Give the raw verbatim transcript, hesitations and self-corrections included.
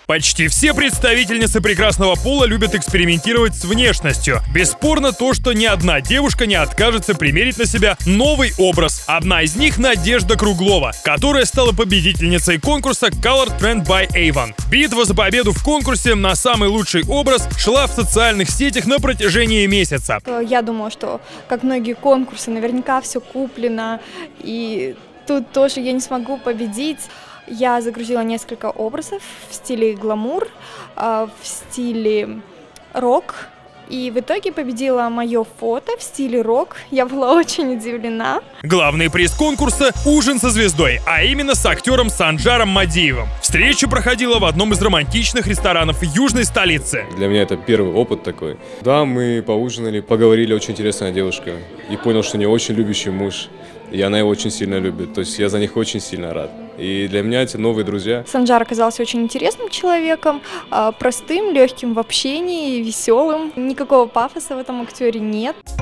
Почти все представительницы прекрасного пола любят экспериментировать с внешностью. Бесспорно то, что ни одна девушка не откажется примерить на себя новый образ. Одна из них — Надежда Круглова, которая стала победительницей конкурса Color Trend by Avon. Битва за победу в конкурсе на самый лучший образ шла в социальных сетях на протяжении месяца. Я думала, что, как многие конкурсы, наверняка все куплено, и тут тоже я не смогу победить. Я загрузила несколько образов в стиле гламур, в стиле рок, и в итоге победила мое фото в стиле рок. Я была очень удивлена. Главный приз конкурса — ужин со звездой, а именно с актером Санджаром Мадиевым. Встреча проходила в одном из романтичных ресторанов южной столицы. Для меня это первый опыт такой. Да, мы поужинали, поговорили, очень интересная девушка. И понял, что у нее очень любящий муж. И она его очень сильно любит. То есть я за них очень сильно рад. И для меня эти новые друзья. Санджар оказался очень интересным человеком, простым, легким в общении, веселым. Никакого пафоса в этом актере нет.